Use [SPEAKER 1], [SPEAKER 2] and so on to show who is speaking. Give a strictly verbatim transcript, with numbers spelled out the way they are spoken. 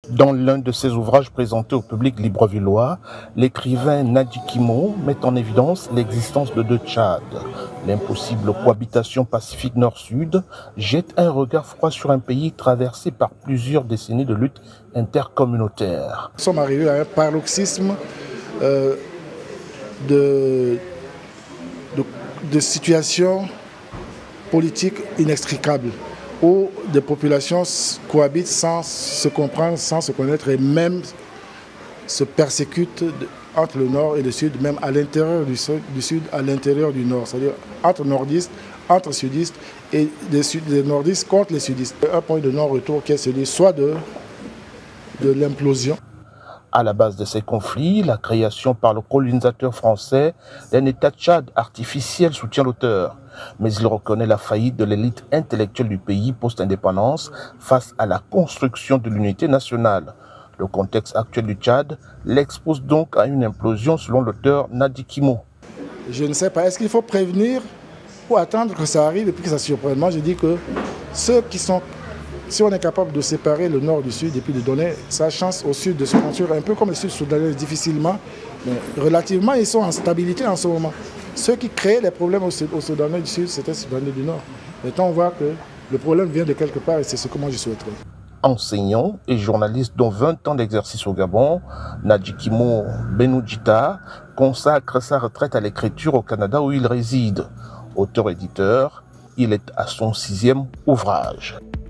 [SPEAKER 1] Dans l'un de ses ouvrages présentés au public librevillois, l'écrivain Nadi Kimo met en évidence l'existence de deux Tchad. L'impossible cohabitation pacifique nord-sud jette un regard froid sur un pays traversé par plusieurs décennies de lutte intercommunautaire.
[SPEAKER 2] Nous sommes arrivés à un paroxysme euh, de, de, de situations politiques inextricables, où des populations cohabitent sans se comprendre, sans se connaître et même se persécutent entre le nord et le sud, même à l'intérieur du sud, du sud à l'intérieur du nord, c'est-à-dire entre nordistes, entre sudistes et des, sud, des nordistes contre les sudistes. Un point de non-retour qui est celui soit de, de l'implosion.
[SPEAKER 1] À la base de ces conflits, la création par le colonisateur français d'un État Tchad artificiel soutient l'auteur. Mais il reconnaît la faillite de l'élite intellectuelle du pays post-indépendance face à la construction de l'unité nationale. Le contexte actuel du Tchad l'expose donc à une implosion selon l'auteur Nadi Kimo.
[SPEAKER 2] Je ne sais pas, est-ce qu'il faut prévenir ou attendre que ça arrive et puis que ça surprenne? Moi je dis que ceux qui sont... Si on est capable de séparer le nord du sud et puis de donner sa chance au sud de se construire un peu comme le sud soudanais difficilement, mais relativement ils sont en stabilité en ce moment. Ceux qui créaient les problèmes au, au Soudanais du sud, c'était les Soudanais du nord. Maintenant on voit que le problème vient de quelque part et c'est ce que moi je souhaiterais.
[SPEAKER 1] Enseignant et journaliste dont vingt ans d'exercice au Gabon, Nadi Kimo Benoudjita consacre sa retraite à l'écriture au Canada où il réside. Auteur-éditeur, il est à son sixième ouvrage.